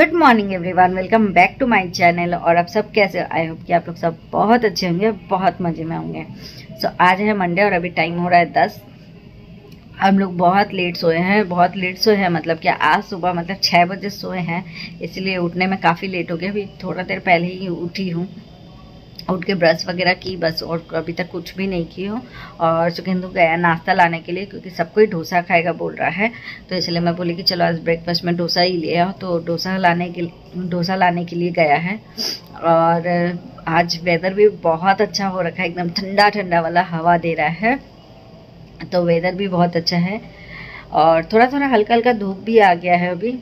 Good morning everyone, welcome back to my channel. और आप सब कैसे? आई होप कि आप लोग सब बहुत अच्छे होंगे, बहुत मज़े में होंगे। सो आज है मंडे और अभी टाइम हो रहा है 10। हम लोग बहुत लेट सोए हैं मतलब कि आज सुबह मतलब 6 बजे सोए हैं, इसलिए उठने में काफ़ी लेट हो गया। अभी थोड़ा देर पहले ही उठी हूँ, उठ के ब्रश वगैरह की बस, और अभी तक कुछ भी नहीं की हूँ। और सुखेंदु गया नाश्ता लाने के लिए, क्योंकि सब कोई डोसा खाएगा बोल रहा है, तो इसलिए मैं बोली कि चलो आज ब्रेकफास्ट में डोसा ही ले आओ। तो डोसा लाने के लिए गया है। और आज वेदर भी बहुत अच्छा हो रखा है, एकदम ठंडा ठंडा वाला हवा दे रहा है, तो वेदर भी बहुत अच्छा है। और थोड़ा थोड़ा हल्का हल्का धूप भी आ गया है अभी।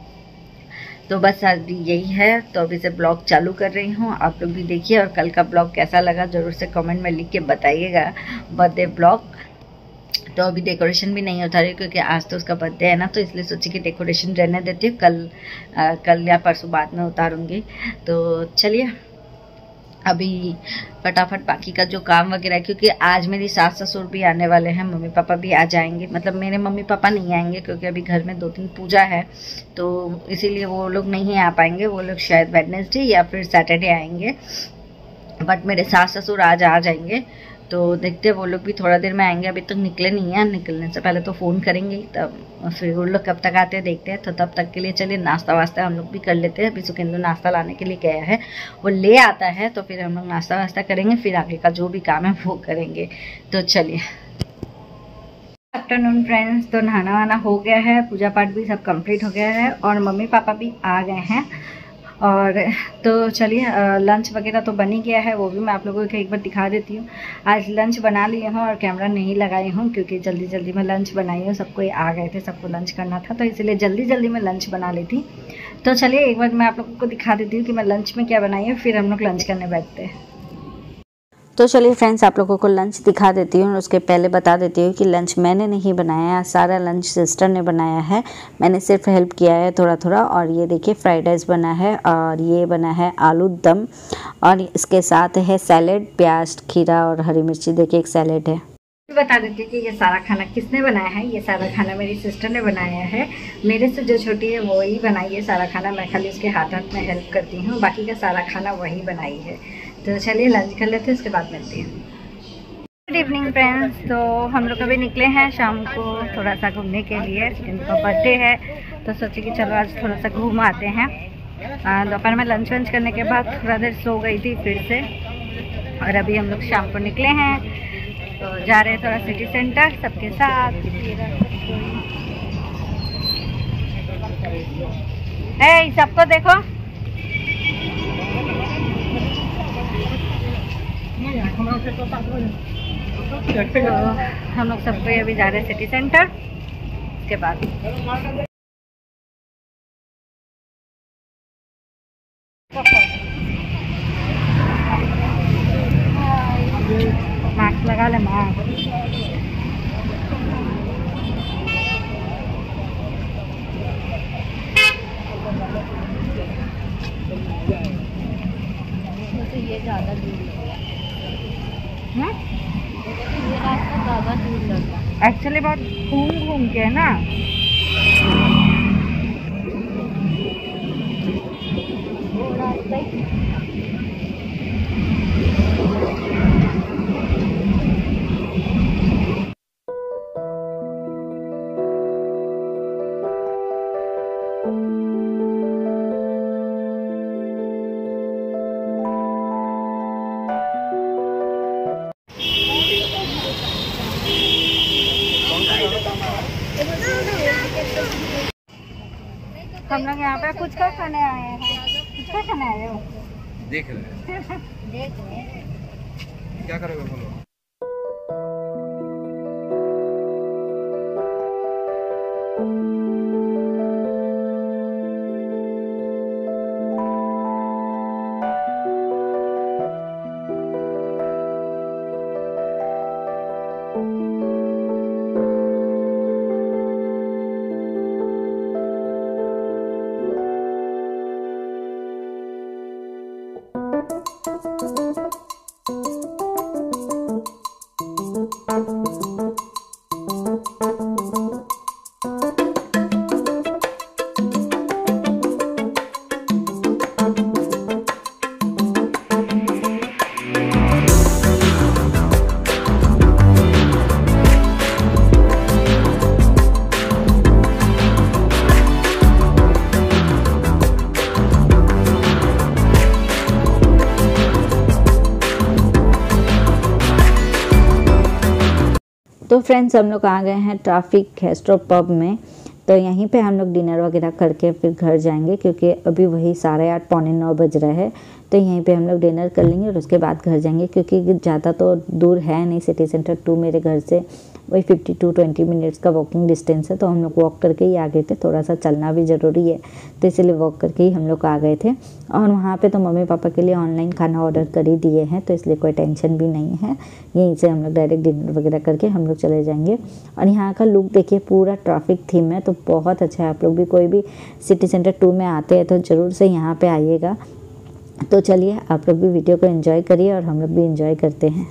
तो बस आज यही है, तो अभी से ब्लॉग चालू कर रही हूँ। आप लोग भी देखिए, और कल का ब्लॉग कैसा लगा ज़रूर से कमेंट में लिख के बताइएगा। बर्थडे ब्लॉग तो अभी डेकोरेशन भी नहीं उतारी, क्योंकि आज तो उसका बर्थडे है ना, तो इसलिए सोची कि डेकोरेशन रहने देती हूँ, कल या परसों बाद में उतारूँगी। तो चलिए अभी फटाफट बाकी का जो काम वगैरह है, क्योंकि आज मेरी सास ससुर भी आने वाले हैं, मम्मी पापा भी आ जाएंगे। मतलब मेरे मम्मी पापा नहीं आएंगे, क्योंकि अभी घर में 2-3 पूजा है, तो इसीलिए वो लोग नहीं आ पाएंगे। वो लोग शायद वेडनेसडे या फिर सैटरडे आएंगे, बट मेरे सास ससुर आज आ जाएंगे। तो देखते हैं, वो लोग भी थोड़ा देर में आएंगे, अभी तक निकले नहीं हैं। निकलने से पहले तो फ़ोन करेंगे, तब फिर वो लोग कब तक आते हैं देखते हैं। तो तब तक के लिए चलिए नाश्ता वास्ता हम लोग भी कर लेते हैं। अभी सुखेंदु नाश्ता लाने के लिए गया है, वो ले आता है तो फिर हम लोग नाश्ता वास्ता करेंगे, फिर आगे का जो भी काम है वो करेंगे। तो चलिए, आफ्टरनून फ्रेंड्स। तो नहाना वाना हो गया है, पूजा पाठ भी सब कंप्लीट हो गया है, और मम्मी पापा भी आ गए हैं। और तो चलिए लंच वगैरह तो बन ही गया है, वो भी मैं आप लोगों को एक बार दिखा देती हूँ। आज लंच बना लिए हूँ और कैमरा नहीं लगाई हूँ, क्योंकि जल्दी जल्दी में लंच बनाई हूँ। सबको आ गए थे, सबको लंच करना था, तो इसलिए जल्दी जल्दी में लंच बना ली थी। तो चलिए एक बार मैं आप लोगों को दिखा देती हूँ कि मैं लंच में क्या बनाई हूँ, फिर हम लोग लंच करने बैठते हैं। तो चलिए फ्रेंड्स, आप लोगों को लंच दिखा देती हूँ। उसके पहले बता देती हूँ कि लंच मैंने नहीं बनाया है, सारा लंच सिस्टर ने बनाया है, मैंने सिर्फ हेल्प किया है थोड़ा थोड़ा। और ये देखिए फ्राइड राइस बना है, और ये बना है आलू दम, और इसके साथ है सैलेड, प्याज, खीरा और हरी मिर्ची। देखिए एक सैलेड है। बता देती हूँ कि ये सारा खाना किसने बनाया है। ये सारा खाना मेरी सिस्टर ने बनाया है, मेरे से जो छोटी है वो ही बनाई है सारा खाना। मैं खाली उसके हाथ में हेल्प करती हूँ, बाकी का सारा खाना वही बनाई है। तो चलिए लंच कर लेते हैं, उसके बाद मिलते हैं। Good evening friends. तो हम लोग अभी निकले हैं शाम को थोड़ा सा घूमने के लिए, इनका बर्थडे है, तो सोचे कि चलो आज थोड़ा सा घूम आते हैं। दोपहर में लंच वंच करने के बाद थोड़ा देर सो गई थी फिर से, और अभी हम लोग शाम को निकले हैं, तो जा रहे हैं थोड़ा सिटी सेंटर सबके साथ। सबको देखो, तो हम लोग सबको अभी जा रहे हैं सिटी सेंटर। उसके बाद मास्क लगा ले, मास्क। ये ज़्यादा दूर है, ये रास्ता ज़्यादा दूर लगता है एक्चुअली, बहुत घूम घूम के है ना। वो रास्ता ही हम लोग यहाँ पे कुछ का खाने आए हैं। कुछ का खाने आए हो? देख रहे क्या करोगे बोलो। तो फ्रेंड्स हम लोग आ गए हैं ट्रैफिक गैस्ट्रो पब में। तो यहीं पे हम लोग डिनर वगैरह करके फिर घर जाएंगे, क्योंकि अभी वही 8:30 पौने 9 बज रहे हैं। तो यहीं पे हम लोग डिनर कर लेंगे और उसके बाद घर जाएंगे, क्योंकि ज़्यादा तो दूर है नहीं सिटी सेंटर 2 मेरे घर से वही 15-20 मिनट्स का वॉकिंग डिस्टेंस है। तो हम लोग वॉक करके ही आ गए थे, थोड़ा सा चलना भी ज़रूरी है तो इसलिए वॉक करके ही हम लोग आ गए थे। और वहाँ पे तो मम्मी पापा के लिए ऑनलाइन खाना ऑर्डर कर ही दिए हैं, तो इसलिए कोई टेंशन भी नहीं है। यहीं से हम लोग डायरेक्ट डिनर वगैरह करके हम लोग चले जाएंगे। और यहाँ का लुक देखिए, पूरा ट्रैफिक थीम है, तो बहुत अच्छा है। आप लोग भी कोई भी सिटी सेंटर 2 में आते हैं तो ज़रूर से यहाँ पर आइएगा। तो चलिए आप लोग भी वीडियो को एंजॉय करिए और हम लोग भी एंजॉय करते हैं।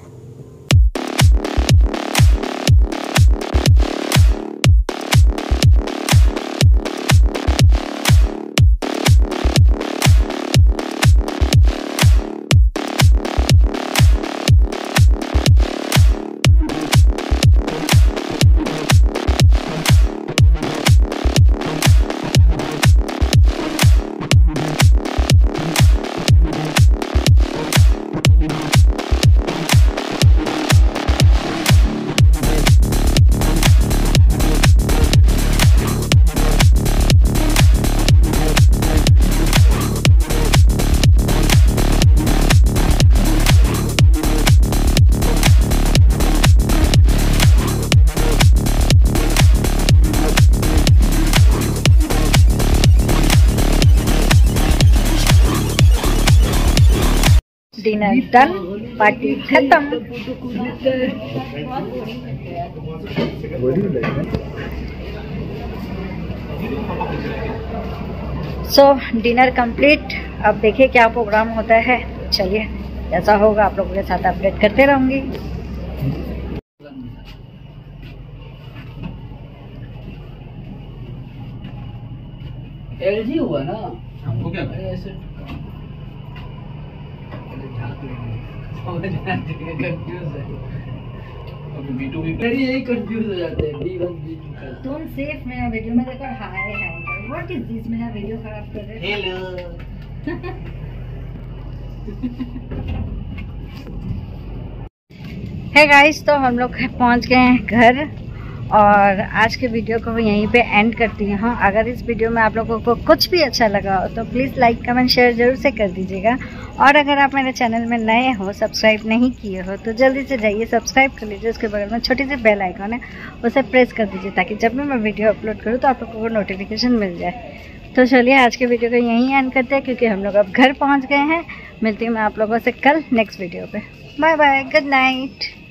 डिनर डन, पार्टी खत्म। So dinner complete. अब देखिए क्या प्रोग्राम होता है। चलिए जैसा होगा आप लोगों के साथ अपडेट करते रहूंगी। LG हुआ ना हमको क्या ऐसे यही कंफ्यूज हो जाते हैं। B1 B2 का तुम सिर्फ मेरा वीडियो में देखो hi hi, what is this, मेरा वीडियो खराब कर रहे हो। हेलो है गाइस, तो हम लोग पहुंच गए हैं घर और आज के वीडियो को यहीं पे एंड करती हूँ। अगर इस वीडियो में आप लोगों को कुछ भी अच्छा लगा हो तो प्लीज़ लाइक कमेंट शेयर जरूर से कर दीजिएगा। और अगर आप मेरे चैनल में नए हो, सब्सक्राइब नहीं किए हो, तो जल्दी से जाइए सब्सक्राइब कर लीजिए। उसके बगल में छोटी सी बेल आइकॉन है, उसे प्रेस कर दीजिए ताकि जब भी मैं वीडियो अपलोड करूँ तो आप लोगों को नोटिफिकेशन मिल जाए। तो चलिए आज के वीडियो को यहीं एंड करते हैं, क्योंकि हम लोग अब घर पहुँच गए हैं। मिलती हूँ मैं आप लोगों से कल नेक्स्ट वीडियो पर। Bye bye, good night.